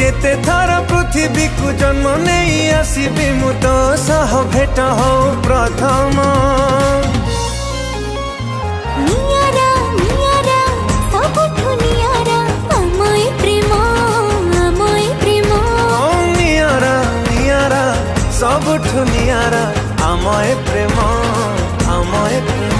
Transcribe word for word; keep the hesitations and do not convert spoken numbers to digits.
जेते थर पृथ्वी को जन्म नहीं आसबि मु तो सह भेट हो प्रथम। नियारा नियारा सबठु नियारा अमय प्रेम अमय प्रेम। नियारा नियारा सबठु नियारा अमय प्रेम अमय प्रेम।